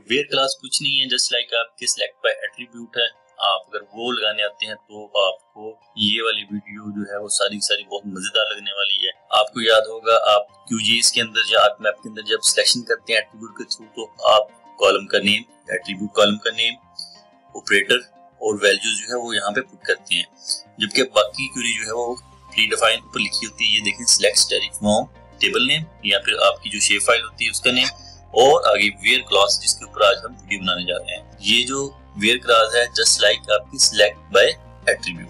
Where class कुछ नहीं है, जस्ट लाइक आपके सिलेक्ट बाय एट्रीब्यूट है। आप अगर वो लगाने आते हैं तो आपको ये वाली वीडियो जो है वो सारी बहुत मजेदार लगने वाली है। आपको याद होगा आप QGIS के अंदर या ArcMap के अंदर जब सिलेक्शन करते हैं एट्रीब्यूट के थ्रू, तो आप कॉलम का नेम, एट्रीब्यूट कॉलम का नेम, ऑपरेटर और वैल्यूज जो है वो यहाँ पे पुट करते हैं, जबकि बाकी क्वेरी जो है वो प्री डिफाइन ऊपर लिखी होती है। ये देखें, select static from table name या फिर आपकी जो शेप फाइल होती है उसका नेम, और आगे वेयर क्लास जिसके ऊपर आज हम वीडियो बनाने जा रहे हैं। ये जो वेयर क्लास है जस्ट लाइक आपकी सिलेक्ट बाय एट्रीब्यूट।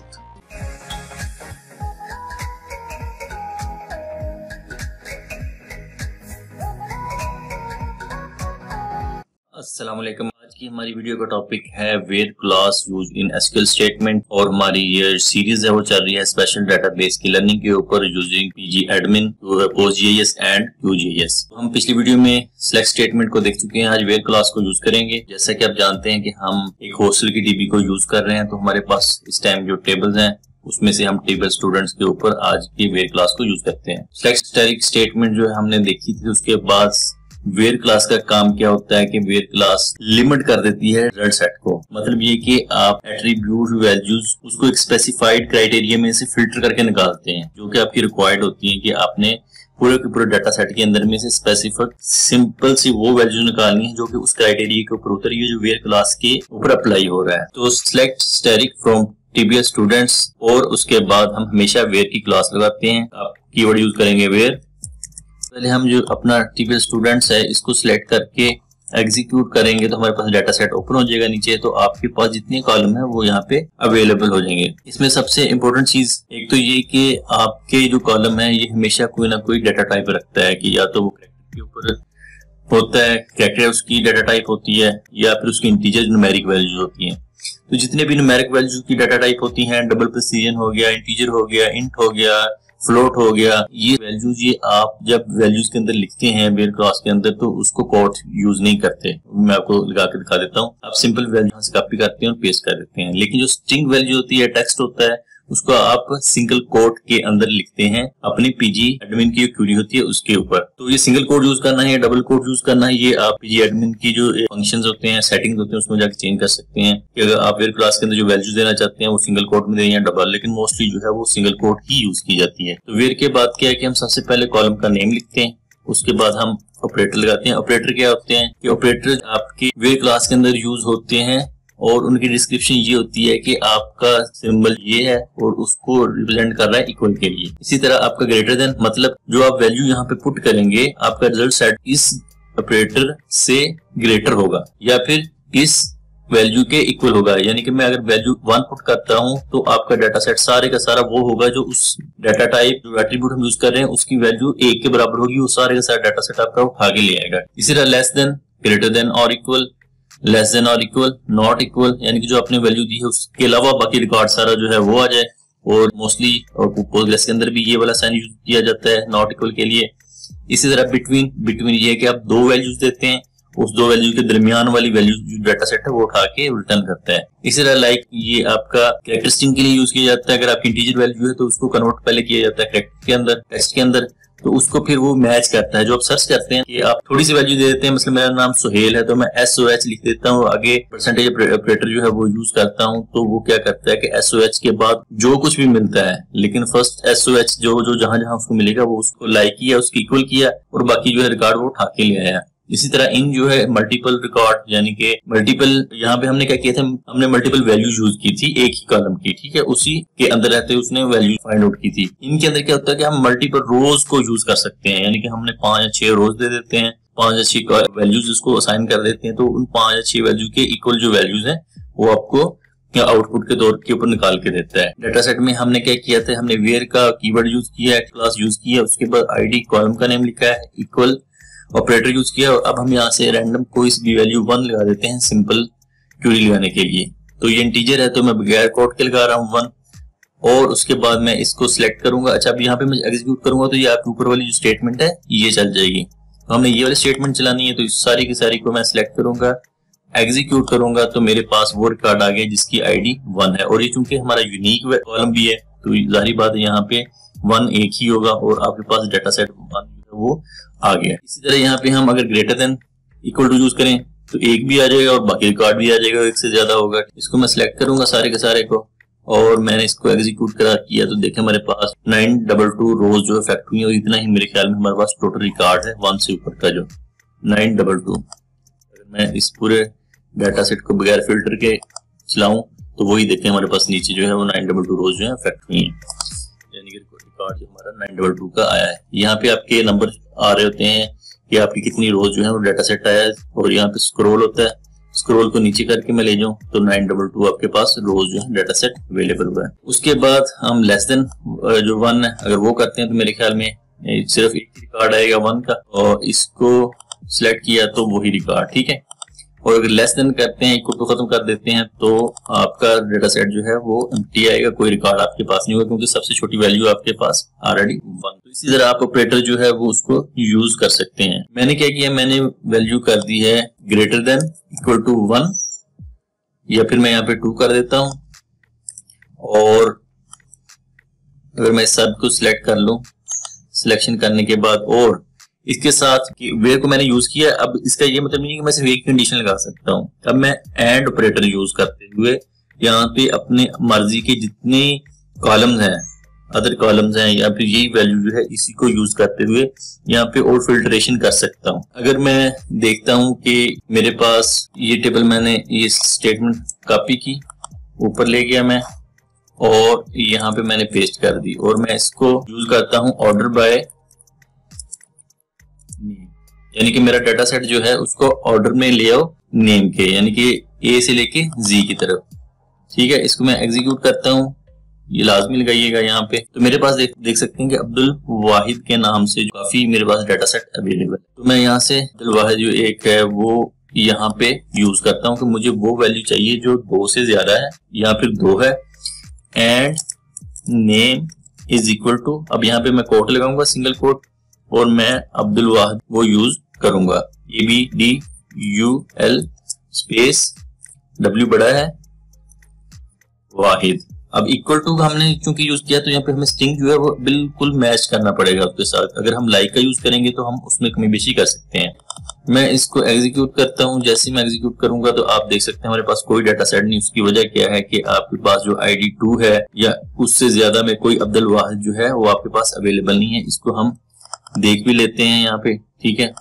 अस्सलाम वालेकुम। आज की हमारी वीडियो का टॉपिक है where clause use in SQL statement, और हमारी ये सीरीज है वो चल रही है स्पेशल डेटाबेस की लर्निंग के ऊपर using PGAdmin, PostGIS and QGIS। हम पिछली वीडियो में सिलेक्ट स्टेटमेंट को देख चुके हैं, आज वेयर क्लास को यूज करेंगे। जैसा कि आप जानते हैं कि हम एक हॉस्टल की DB को यूज कर रहे हैं, तो हमारे पास इस टाइम जो टेबल्स हैं उसमें से हम टेबल स्टूडेंट्स के ऊपर आज की वेयर क्लास को यूज करते हैं। सिलेक्ट स्टेटमेंट जो है हमने देखी थी, उसके बाद वेयर क्लास का काम क्या होता है कि वेयर क्लास लिमिट कर देती है रिजल्ट सेट को। मतलब ये कि आप एट्रीब्यूट वैल्यूज उसको एक स्पेसिफाइड क्राइटेरिया में से फिल्टर करके निकालते हैं, जो कि आपकी रिक्वायर्ड होती है कि आपने पूरे के पूरे डाटा सेट के अंदर में से स्पेसिफिक सिंपल सी वो वैल्यू निकालनी है जो कि उस क्राइटेरिया के ऊपर उतरी है जो वेयर क्लास के ऊपर अप्लाई हो रहा है। तो select static from TBS students, और उसके बाद हम हमेशा वेयर की क्लास लगाते हैं। आप कीवर्ड यूज करेंगे वेयर। पहले हम जो अपना TBS स्टूडेंट्स है इसको सिलेक्ट करके एग्जीक्यूट करेंगे तो हमारे पास डाटा सेट ओपन हो जाएगा नीचे, तो आपके पास जितने कॉलम है वो यहाँ पे अवेलेबल हो जाएंगे। इसमें सबसे इंपॉर्टेंट चीज एक तो ये कि आपके जो कॉलम है ये हमेशा कोई ना कोई डाटा टाइप रखता है, कि या तो वो कैरेक्टर के ऊपर होता है, कैरेक्टर उसकी डाटा टाइप होती है, या फिर उसकी इंटीजर न्यूमेरिक वैल्यूज होती है। तो जितने भी न्यूमेरिक वैल्यूज की डाटा टाइप होती हैं, डबल प्रिसीजन हो गया, इंटीजर हो गया, इंट हो गया, फ्लोट हो गया, ये वैल्यूज ये आप जब वैल्यूज के अंदर लिखते हैं वेयर क्लास के अंदर तो उसको कोट यूज नहीं करते। मैं आपको लगा के दिखा देता हूँ। आप सिंपल वैल्यू यहाँ से कॉपी करते हैं और पेस्ट कर देते हैं, लेकिन जो स्ट्रिंग वैल्यू होती है, टेक्स्ट होता है, उसको आप सिंगल कोट के अंदर लिखते हैं अपनी PGAdmin की जो क्वेरी होती है उसके ऊपर। तो ये सिंगल कोट यूज करना है या डबल कोट यूज करना है, ये आप PGAdmin की जो फंक्शंस होते हैं, सेटिंग्स होते हैं, उसमें जाकर चेंज कर सकते हैं कि अगर आप वेयर क्लास के अंदर जो वैल्यूज देना चाहते हैं वो सिंगल कोट में दें या डबल, लेकिन मोस्टली जो है वो सिंगल कोट ही यूज की जाती है। तो वेयर के बाद क्या है कि हम सबसे पहले कॉलम का नेम लिखते हैं, उसके बाद हम ऑपरेटर लगाते हैं। ऑपरेटर क्या होते हैं कि ऑपरेटर आपके वेयर क्लास के अंदर यूज होते हैं और उनकी डिस्क्रिप्शन ये होती है कि आपका सिंबल ये है और उसको रिप्रेजेंट कर रहा है इक्वल के लिए। इसी तरह आपका ग्रेटर देन, मतलब जो आप वैल्यू यहाँ पे पुट करेंगे आपका रिजल्ट सेट इस ऑपरेटर से ग्रेटर होगा या फिर इस वैल्यू के इक्वल होगा। यानी कि मैं अगर वैल्यू 1 पुट करता हूँ तो आपका डाटा सेट सारे का सारा वो होगा जो उस डाटा टाइप जो एट्रीब्यूट हम यूज कर रहे हैं उसकी वैल्यू 1 के बराबर होगी, वो सारे का सारा डाटा सेट आपका उठा के ले आएगा। इसी तरह लेस देन, ग्रेटर देन और इक्वल, लेस देन और इक्वल, नॉट इक्वल, यानी कि जो आपने वैल्यू दी है उसके अलावा बाकी रिकॉर्ड सारा जो है वो आ जाए। और मोस्टली और पोस्टग्रेस के अंदर भी ये वाला साइन यूज किया जाता है नॉट इक्वल के लिए। इसी तरह बिटवीन ये है कि आप दो वैल्यूज देते हैं, उस दो वैल्यू के दरमियान वाली वैल्यू जो डाटा सेट है वो उठा के रिटर्न करता है। इसी तरह लाइक ये आपका कैरेक्टर स्ट्रिंग के लिए यूज किया जाता है। अगर आपकी इंटीजर वैल्यू है तो उसको कन्वर्ट पहले किया जाता है कैरेक्टर के अंदर, टेक्स्ट के अंदर, तो उसको फिर वो मैच करता है। जो आप सर्च करते हैं कि आप थोड़ी सी वैल्यू दे देते हैं, मतलब मेरा नाम सुहेल है तो मैं SOH लिख देता हूँ, आगे परसेंटेज ऑपरेटर जो है वो यूज करता हूँ, तो वो क्या करता है कि SOH के बाद जो कुछ भी मिलता है, लेकिन फर्स्ट SOH जो जहां जहां उसको मिलेगा वो उसको लाइक किया, उसकी इक्वल किया और बाकी जो है रिकॉर्ड वो उठा के ले आया। इसी तरह इन जो है मल्टीपल रिकॉर्ड, यानी कि मल्टीपल, यहाँ पे हमने क्या किया था, हमने मल्टीपल वैल्यू यूज की थी एक ही कॉलम की, ठीक है, उसी के अंदर रहते हुए उसने वैल्यू फाइंड आउट की थी। इनके अंदर क्या होता है कि हम मल्टीपल रोज को यूज कर सकते हैं, यानी कि हमने 5 या 6 रोज दे देते हैं, 5 या 6 वैल्यूज उसको असाइन कर देते हैं, तो उन 5 या 6 वैल्यू के इक्वल जो वैल्यूज है वो आपको आउटपुट के तौर के ऊपर निकाल के देता है। डाटा सेट में हमने क्या किया था, हमने वेयर का कीवर्ड यूज किया है, क्लास यूज किया, उसके बाद ID कॉलम का नेम लिखा है, इक्वल ऑपरेटर यूज किया। अब हम यहाँ से रैंडम कोई भी वैल्यू 1 लगा देते हैं सिंपल क्वेरी लगाने के लिए। तो ये इंटीजर है तो मैं बगैर कोट के लगा रहा हूँ 1, और उसके बाद मैं इसको सिलेक्ट करूंगा। अच्छा, अब यहाँ पे मैं एग्जीक्यूट करूंगा तो ये आपके ऊपर वाली जो स्टेटमेंट है ये चल जाएगी। तो हमने ये वाली स्टेटमेंट चलानी है, तो इस सारी की सारी को मैं सिलेक्ट करूंगा, एग्जीक्यूट करूंगा, तो मेरे पास वो रिकॉर्ड आ गया जिसकी ID 1 है। और ये चूंकि हमारा यूनिक कॉलम भी है तो जाहिर बात है यहाँ पे 1 एक ही होगा और आपके पास डाटा सेट 1 वो आ गया। इसी तरह यहाँ पे हम अगर greater than equal to use करें तो एक भी आ जाएगा और बाकी रिकॉर्ड भी आ जाएगा, एक से ज्यादा होगा। इसको मैं सिलेक्ट करूंगा सारे के सारे को और मैंने इसको एग्जीक्यूट करा किया तो देखें हमारे पास 922 रोज जो इफेक्ट हुई है और इतना ही मेरे ख्याल में हमारे पास टोटल रिकॉर्ड है 1 से ऊपर का जो 922। अगर मैं इस पूरे डाटा सेट को बगैर फिल्टर के चलाऊं तो वही देखें हमारे पास नीचे जो है वो 922 रोज जो है इफेक्ट हुई है, यानी कि रिकॉर्ड जो हमारा 922 का आया है। यहाँ पे आपके नंबर आ रहे होते हैं कि आपकी कितनी रोज जो है वो डाटा सेट आया है और यहाँ पे स्क्रॉल होता है, स्क्रॉल को नीचे करके मैं ले जाऊं तो 922 आपके पास रोज जो है डाटा सेट अवेलेबल हुआ है। उसके बाद हम लेस देन जो 1 है अगर वो करते हैं तो मेरे ख्याल में सिर्फ एक रिकॉर्ड आएगा 1 का और इसको सिलेक्ट किया तो वही रिकॉर्ड, ठीक है। और अगर लेस देन करते हैं, इक्वल टू खत्म कर देते हैं तो आपका डाटा सेट जो है वो एम्प्टी आएगा, कोई रिकॉर्ड आपके पास नहीं होगा क्योंकि सबसे छोटी वैल्यू आपके पास ऑलरेडी 1। तो इसी तरह आप ऑपरेटर जो है वो उसको यूज कर सकते हैं। मैंने क्या किया, मैंने वैल्यू कर दी है ग्रेटर देन इक्वल टू 1 या फिर मैं यहाँ पे 2 कर देता हूं और अगर मैं सब को सिलेक्ट कर लूं, सिलेक्शन करने के बाद और इसके साथ वेयर को मैंने यूज किया। अब इसका ये मतलब नहीं है कि मैं सिर्फ एक कंडीशन लगा सकता हूं। अब मैं एंड ऑपरेटर यूज करते हुए यहाँ पे अपने मर्जी के जितने कॉलम्स हैं, अदर कॉलम्स हैं या फिर यही वैल्यू जो है इसी को यूज करते हुए यहाँ पे और फिल्ट्रेशन कर सकता हूँ। अगर मैं देखता हूँ कि मेरे पास ये टेबल मैंने ये स्टेटमेंट कॉपी की, ऊपर ले गया मैं और यहाँ पे मैंने पेस्ट कर दी और मैं इसको यूज करता हूँ ऑर्डर बाय, यानी कि मेरा डाटा सेट जो है उसको ऑर्डर में ले आओ नेम के, यानी कि ए से लेके जी की तरफ, ठीक है। इसको मैं एग्जीक्यूट करता हूँ, ये लाजमी लगाइएगा यहाँ पे। तो मेरे पास देख सकते हैं कि अब्दुल वाहिद के नाम से काफी मेरे पास डाटा सेट अवेलेबल है। तो मैं यहाँ से अब्दुल वाहिद जो एक है वो यहाँ पे यूज करता हूँ कि मुझे वो वैल्यू चाहिए जो 2 से ज्यादा है या फिर 2 है and name is equal to, अब यहाँ पे मैं कोट लगाऊंगा सिंगल कोट और मैं अब्दुल वाहिद वो यूज करूंगा, ABDUL स्पेस W बड़ा है वाहिद। अब इक्वल टू हमने क्योंकि यूज किया तो यहाँ पे हमें स्ट्रिंग जो है वो बिल्कुल मैच करना पड़ेगा उसके साथ। अगर हम लाइक का यूज करेंगे तो हम उसमें कमी बेशी कर सकते हैं। मैं इसको एग्जीक्यूट करता हूँ, जैसे मैं एग्जीक्यूट करूंगा तो आप देख सकते हैं हमारे पास कोई डाटा सेट नहीं। उसकी वजह क्या है कि आपके पास जो ID 2 है या उससे ज्यादा में कोई अब्दुल वाहिद जो है वो आपके पास अवेलेबल नहीं है। इसको हम देख भी लेते हैं यहाँ पे, ठीक है,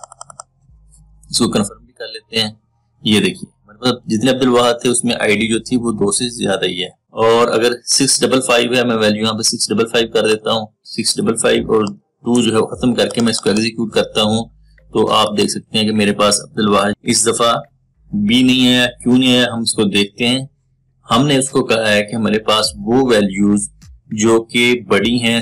इसको कंफर्म भी कर लेते हैं। ये देखिए मतलब जितने अब्दुल वाहिद थे उसमें ID जो थी वो 2 से ज्यादा ही है। और अगर 655 है, मैं वैल्यू यहाँ पे 655 कर देता हूँ, 655 और 2 जो है खत्म करके मैं इसको एग्जीक्यूट करता हूँ तो आप देख सकते हैं कि मेरे पास अब्दुल वाहिद इस दफा भी नहीं है। क्यों नहीं है हम इसको देखते हैं। हमने उसको कहा है कि हमारे पास वो वैल्यूज जो कि बड़ी हैं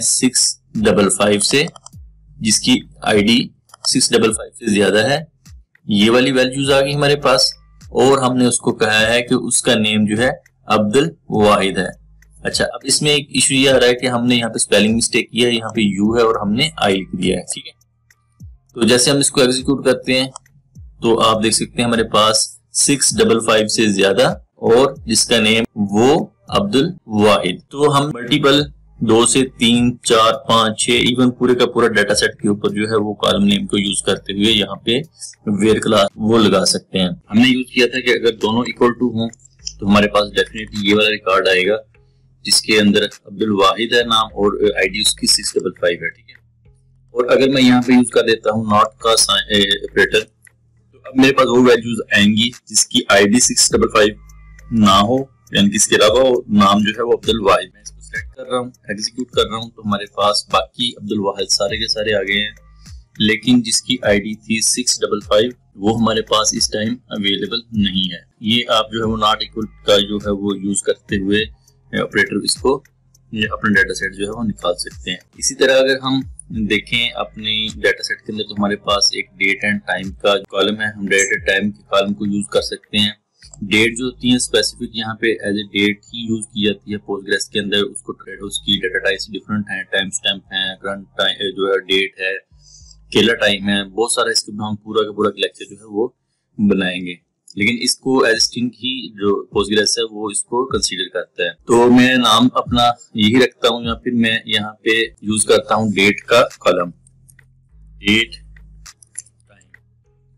655 से, जिसकी ID 655 से ज्यादा है, ये वाली वैल्यूज आ गई हमारे पास और हमने उसको कहा है कि उसका नेम जो है अब्दुल वाहिद है। अच्छा, अब इसमें एक इशू ये आ रहा है कि हमने यहाँ पे स्पेलिंग मिस्टेक किया है, यहाँ पे U है और हमने I लिख दिया है, ठीक है। तो जैसे हम इसको एग्जीक्यूट करते हैं तो आप देख सकते हैं हमारे पास 655 से ज्यादा और जिसका नेम वो अब्दुल वाहिद। तो हम मल्टीपल 2 से 3, 4, 5, 6 इवन पूरे का पूरा डाटा सेट के ऊपर जो है वो कॉलम नेम को यूज करते हुए यहाँ पे वेयर क्लास वो लगा सकते हैं। हमने यूज किया था कि अगर दोनों इक्वल टू हों तो हमारे पास डेफिनेटली ये वाला रिकॉर्ड आएगा जिसके अंदर अब्दुल वाहिद है नाम और ID उसकी 655 है, ठीक है। और अगर मैं यहाँ पे यूज कर देता हूँ नॉट का ऑपरेटर तो अब मेरे पास वो वैल्यूज आएंगी जिसकी ID 655 ना हो, यानी कि इसके अलावा नाम जो है वो अब्दुल वाहिद। मैं इसको सिलेक्ट कर रहा हूँ, एग्जीक्यूट कर रहा हूँ तो हमारे पास बाकी अब्दुल वाहिद सारे के सारे आ गए हैं, लेकिन जिसकी ID थी 655 वो हमारे पास इस टाइम अवेलेबल नहीं है। ये आप जो है वो नॉट इक्वल का जो है वो यूज करते हुए ऑपरेटर इसको ये अपना डाटा सेट जो है वो निकाल सकते हैं। इसी तरह अगर हम देखें अपनी डाटा सेट के अंदर तो हमारे पास एक डेट एंड टाइम का कॉलम है, हम डेट एंड टाइम के कॉलम को यूज कर सकते हैं। डेट जो होती है स्पेसिफिक यहाँ पे एज ए डेट ही यूज की जाती है पोस्टग्रेस के अंदर, उसको उसकी डाटा टाइप्स डिफरेंट हैं, टाइम स्टैम्प है, करंट टाइम जो है डेट है, केलर टाइम है, बहुत सारा इसके हम पूरा का पूरा लेक्चर जो है वो बनाएंगे। लेकिन इसको एज स्ट्रिंग ही जो पोस्टग्रेस है वो इसको कंसीडर करता है। तो मैं नाम अपना यही रखता हूँ या फिर मैं यहाँ पे यूज करता हूँ डेट का column, date time,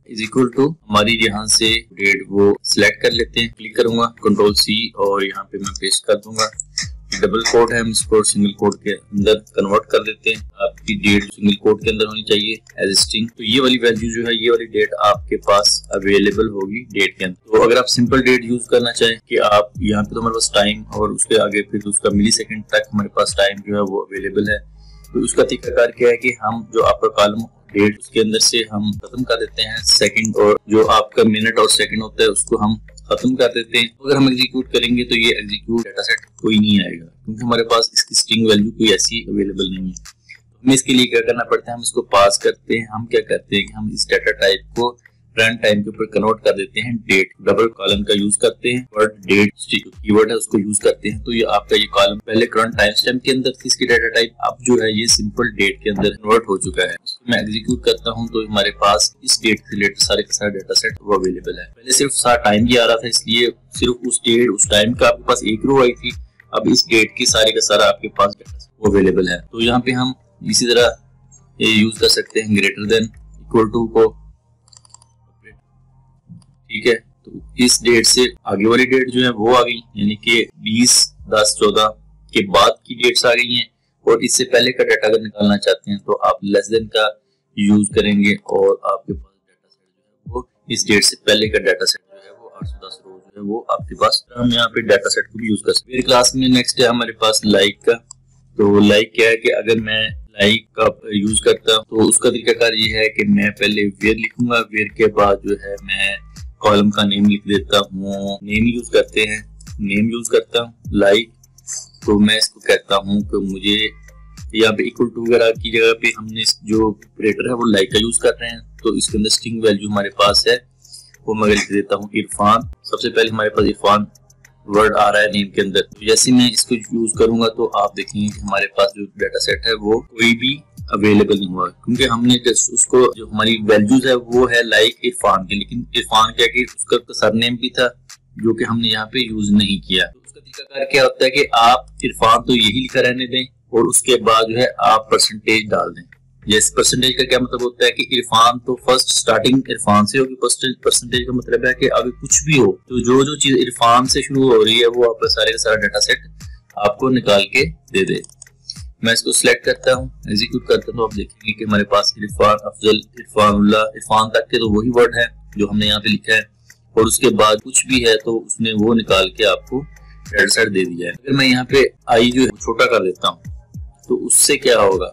is equal to हमारी यहाँ से डेट वो सिलेक्ट कर लेते हैं, क्लिक करूंगा कंट्रोल सी और यहाँ पे मैं पेस्ट कर दूंगा। डबल कोट है, हम इसको सिंगल कोट के अंदर कन्वर्ट कर देते हैं। आपकी डेट सिंगल कोट के अंदर होनी चाहिए एज स्ट्रिंग। तो ये वाली वैल्यू जो है, ये वाली डेट आपके पास अवेलेबल होगी डेट के अंदर। तो अगर आप सिंपल डेट यूज करना चाहें कि आप यहाँ पे तो हमारे पास टाइम और उसके आगे फिर उसका मिली सेकेंड तक हमारे पास टाइम जो है वो अवेलेबल है, तो उसका तरीकाकार क्या है कि हम जो आपका कॉलम डेट उसके अंदर से हम खत्म कर देते हैं सेकंड, और जो आपका मिनट और सेकंड होता है उसको हम खत्म कर देते हैं। अगर हम एग्जीक्यूट करेंगे तो ये एग्जीक्यूट डाटा सेट कोई नहीं आएगा, क्योंकि हमारे पास इसकी स्ट्रिंग वैल्यू कोई ऐसी अवेलेबल नहीं है। तो हमें इसके लिए क्या करना पड़ता है, हम इसको पास करते हैं। हम क्या करते हैं कि हम इस डाटा टाइप को रन टाइम के ऊपर कन्वर्ट कर देते हैं डेट। डबल कॉलम का यूज करते हैं, वर्ड डेट कीवर्ड है उसको यूज करते हैं। तो ये आपका ये कॉलम पहले करंट टाइम स्टैम्प के अंदर थी, इसकी डाटा टाइप अब जो है ये सिंपल डेट के अंदर कन्वर्ट हो चुका है। उसको मैं एग्जीक्यूट करता हूं तो हमारे पास इस डेट से रिलेटेड सारे का सारा डाटा सेट वो अवेलेबल है। पहले सिर्फ सारा टाइम ही आ रहा था, इसलिए सिर्फ उस डेट उस टाइम का आपके पास एक रो आई थी। अब इस डेट की सारे का सारा आपके पास डाटा सेट वो अवेलेबल है। तो यहाँ पे हम इसी तरह ये यूज कर सकते हैं ग्रेटर देन इक्वल टू को, ठीक है। तो इस डेट से आगे वाली डेट जो है वो आ गई, यानी कि 20/10/14 के बाद की डेट्स आ गई हैं। और इससे पहले का डाटा अगर निकालना चाहते हैं तो आप लेस देन का यूज करेंगे और आपके पास डाटा सेट जो है वो इस डेट से पहले का डाटा सेट जो है वो 810 रो जो है वो आपके पास। हम यहाँ पे डाटा सेट को भी यूज कर सकते हैं। मेरी क्लास में नेक्स्ट है हमारे पास लाइक का। तो लाइक क्या है कि अगर मैं लाइक का यूज करता हूँ तो उसका तरीकाकार ये है कि मैं पहले वेयर लिखूंगा, वेयर के बाद जो है मैं कॉलम का नेम लिख देता हूँ। नेम यूज करते हैं, नेम यूज करता हूँ लाइक। तो मैं इसको कहता हूँ कि मुझे यहाँ पे इक्वल टू वगैरह की जगह पे हमने जो ऑपरेटर है वो लाइक का यूज कर रहे हैं। तो इसके अंदर स्ट्रिंग वैल्यू हमारे पास है वो मैं लिख देता हूँ इरफान। सबसे पहले हमारे पास इरफान वर्ड आ रहा है नेम के अंदर। तो जैसे मैं इसको यूज करूंगा तो आप देखेंगे कि हमारे पास जो डाटा सेट है वो कोई भी अवेलेबल नहीं हुआ, क्योंकि हमने उसको जो हमारी वैल्यूज है वो है लाइक इरफान के, लेकिन इरफान क्या कि उसका सरनेम भी था जो कि हमने यहाँ पे यूज नहीं किया। तो उसका तरीकाकार क्या होता है कि आप इरफान तो यही लिखा रहने दें और उसके बाद जो है आप परसेंटेज डाल दें। जैसे परसेंटेज का क्या मतलब होता है कि इरफान तो फर्स्ट स्टार्टिंग इरफान से होगी। परसेंटेज का मतलब है कि अगर कुछ भी हो तो जो चीज इरफान से शुरू हो रही है वो आपका सारे का सारा डाटा सेट आपको निकाल के दे दे। मैं इसको सिलेक्ट करता हूँ, एग्जीक्यूट करता हूँ तो आप देखेंगे कि हमारे पास इरफान, अफजल, इरफानुल्लाह, इरफान तक के तो वही वर्ड है जो हमने यहाँ पे लिखा है, और उसके बाद कुछ भी है तो उसने वो निकाल के आपको डाटा सेट दे दिया है। अगर मैं यहाँ पे आई जो है छोटा कर देता हूँ तो उससे क्या होगा,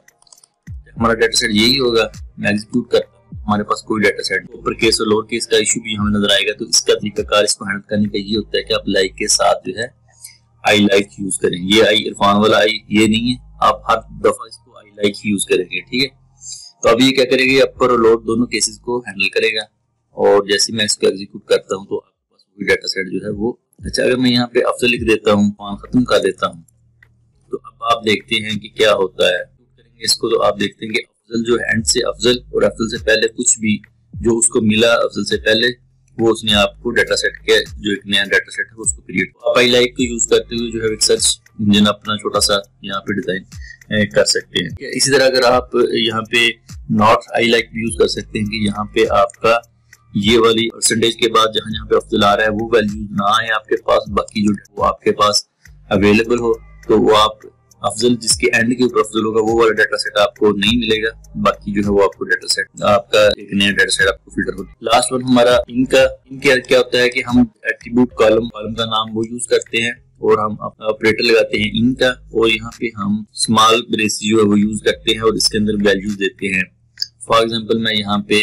हमारा डाटा सेट यही होगा। मैं एग्जीक्यूट करता हूँ, हमारे पास कोई डाटा सेट ऊपर केस और लोअर केस का इशू भी हमें नजर आएगा। तो इसका तरीकाकार इसको हैंडल करने का ये होता है कि आप लाइक के साथ जो है आई लाइक यूज करें। ये आई इरफान वाला आई ये नहीं है, आप हर दफा इसको आई लाइक ही यूज करेंगे, ठीक है। तो अब ये क्या करेगा, अपर और लोअर दोनों केसेस को हैंडल करेगा। और जैसे मैं इसको एग्जीक्यूट करता हूँ तो आपके पास वही डाटा सेट जो है वो। अच्छा, अगर मैं यहाँ पे अफजल लिख देता हूँ, खत्म कर देता हूँ, तो अब आप देखते हैं कि क्या होता है। करेंगे इसको तो आप देखते हैं कि अफजल जो एंड से अफजल और अफजल से पहले कुछ भी जो उसको मिला अफजल से पहले वो उसने आपको डाटा सेट के जो एक नया डाटा सेट है उसको क्रिएट। आप आई लाइक को यूज करते हुए जो है एक सर्च इंजन अपना छोटा सा यहाँ पे डिजाइन कर सकते हैं। इसी तरह अगर आप यहाँ पे नॉट आई लाइक भी यूज कर सकते हैं कि यहाँ पे आपका ये वाली परसेंटेज के बाद जहाँ जहाँ पे अफजल आ रहा है वो वैल्यू ना आए आपके पास, बाकी जो वो आपके पास अवेलेबल हो। तो वो आप अफजल जिसके एंड के ऊपर अफजल होगा वो वाला डाटा सेट आपको नहीं मिलेगा, बाकी जो है वो आपको डाटा सेट आपका एक नया डाटा सेट आपको फिल्टर होगा। लास्ट वन हमारा इनका क्या होता है कि हम एट्रीब्यूट कॉलम का नाम वो यूज करते हैं और हम अपना ऑपरेटर लगाते हैं इनका, और यहाँ पे हम स्मॉल ब्रेस जो है वो यूज करते हैं और इसके अंदर वैल्यूज देते हैं। फॉर एग्जाम्पल मैं यहाँ पे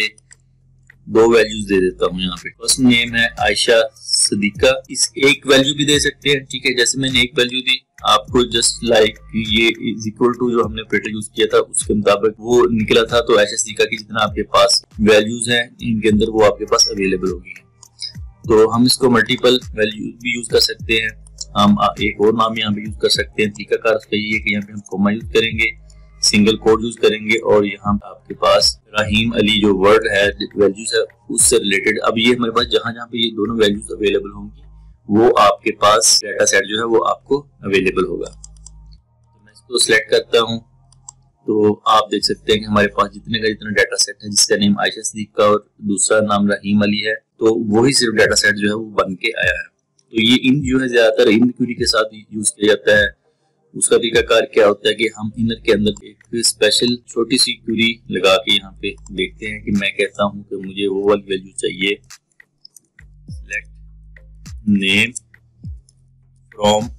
2 वैल्यूज दे देता हूँ। यहाँ पे फर्स्ट नेम है आयशा सदीका, इस एक वैल्यू भी दे सकते हैं, ठीक है। जैसे मैंने एक वैल्यू दी आपको जस्ट लाइक ये इज इक्वल टू जो हमने ऑपरेटर यूज किया था उसके मुताबिक वो निकला था। तो आयशा सदीका की जितना आपके पास वैल्यूज हैं इनके अंदर वो आपके पास अवेलेबल होगी। तो हम इसको मल्टीपल वैल्यू भी यूज कर सकते हैं। हम एक और नाम यहाँ पे यूज कर सकते हैं। तरीकाकार उसका ये है कि यहाँ पे हम कोमा यूज करेंगे, सिंगल कोड यूज करेंगे, और यहाँ आपके पास रहीम अली जो वर्ड है वैल्यूज है उससे रिलेटेड। अब ये हमारे पास जहां जहां पे ये दोनों वैल्यूज अवेलेबल होंगी वो आपके पास डाटा सेट जो है वो आपको अवेलेबल होगा। तो मैं इसको सिलेक्ट करता हूँ तो आप देख सकते हैं कि हमारे पास जितना डाटा सेट है जिसका नेम आयशा सिद्दीक का और दूसरा नाम रहीम अली है, तो वही सिर्फ डाटा सेट जो है वो बन के आया है। तो ये इन जो है ज्यादातर इन क्यूरी के साथ यूज किया जाता है। उसका तरीकाकार क्या होता है कि हम इनर के अंदर एक स्पेशल छोटी सी क्यूरी लगा के यहाँ पे देखते हैं कि मैं कहता हूँ कि मुझे वो वाली वैल्यू चाहिए, सिलेक्ट नेम फ्रॉम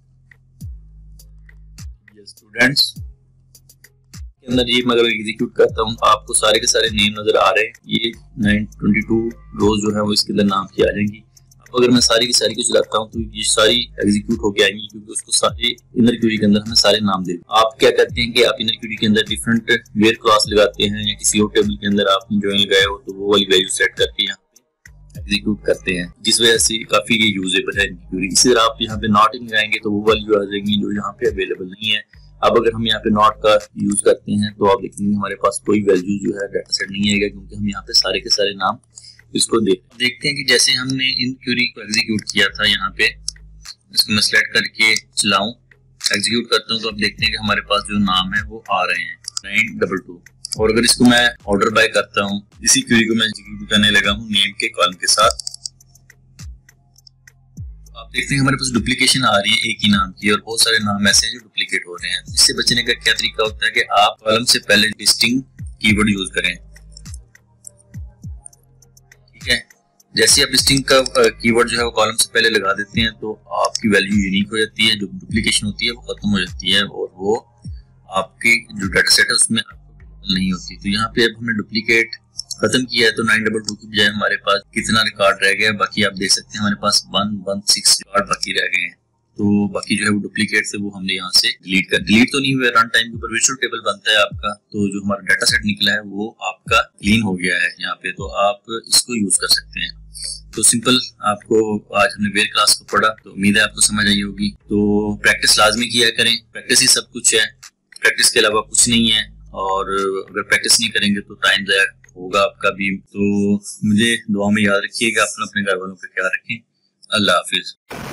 स्टूडेंट्स के अंदर ये मैं अगर एग्जीक्यूट करता हूँ आपको सारे के सारे नेम नजर आ रहे हैं। ये 922 रोज जो है वो इसके अंदर नाम की आ जाएंगी। अब अगर मैं सारी की सारी को चलाता हूँ तो ये सारी एग्जीक्यूट होके आएंगी, क्योंकि उसको सारे इनर क्यूरी के अंदर हमें सारे नाम दे। आप क्या करते हैं कि आप इनर क्यूरी के अंदर डिफरेंट वेयर क्लास लगाते हैं या किसी और टेबल के अंदर आपने ज्वाइन लगाए हो तो वो वाली वैल्यू सेट करके यहाँ पे एग्जीक्यूट करते हैं, जिस वजह से काफी ये यूजेबल है इनकी क्यूरी। इसी तरह आप यहाँ पे नॉट इन लगाएंगे तो वो वैल्यू आ जाएंगी जो यहाँ पे अवेलेबल नहीं है। अब अगर हम यहाँ पे नॉट का यूज करते हैं तो आप देखेंगे हमारे पास कोई वैल्यू जो है डाटा सेट नहीं आएगा, क्योंकि हम यहाँ पे सारे के सारे नाम इसको देखते हैं कि जैसे हमने इन क्यूरी को एग्जीक्यूट किया था, यहाँ पे इसको मैं सिलेक्ट करके चलाऊं, एग्जीक्यूट करता हूँ तो आप देखते हैं कि हमारे पास जो नाम है वो आ रहे हैं 922। और अगर इसको मैं ऑर्डर बाय करता हूँ, इसी क्यूरी को मैं एग्जीक्यूट करने लगा हूँ नेम के कॉलम के साथ, आप देखते हैं हमारे पास डुप्लीकेशन आ रही है एक ही नाम की और बहुत सारे नाम ऐसे हैं जो डुप्लीकेट हो रहे हैं। इससे बचने का क्या तरीका होता है कि आप कॉलम से पहले लिस्टिंग कीवर्ड यूज करें। ठीक है, जैसे आप लिस्टिंग का कीवर्ड जो है वो कॉलम से पहले लगा देते हैं तो आपकी वैल्यू यूनिक हो जाती है, जो डुप्लीकेशन होती है वो खत्म हो जाती है और वो आपके जो डाटा सेट है उसमें आपको नहीं होती। तो यहाँ पे अब हमने डुप्लीकेट खत्म किया है तो 922 की बजाय हमारे पास कितना रिकॉर्ड रह गया, बाकी आप देख सकते हैं हमारे पास 116 रिकॉर्ड बाकी रह गए हैं। तो बाकी जो है वो डुप्लीकेट से वो हमने यहाँ से डिलीट तो नहीं हुआ, रन टाइम के ऊपर विजुअल टेबल बनता है आपका, तो जो हमारा डाटा सेट निकला है वो आपका क्लीन हो गया है यहाँ पे, तो आप इसको यूज कर सकते हैं। तो सिंपल आपको आज हमने वेयर क्लास को पढ़ा, तो उम्मीद है आपको समझ आई होगी। तो प्रैक्टिस लाजमी किया करें, प्रैक्टिस ही सब कुछ है, प्रैक्टिस के अलावा कुछ नहीं है। और अगर प्रैक्टिस नहीं करेंगे तो टाइम ज़ाया होगा आपका भी। तो मुझे दुआ में याद रखिएगा, अपने घर वालों का ख्याल रखें। अल्लाह हाफिज।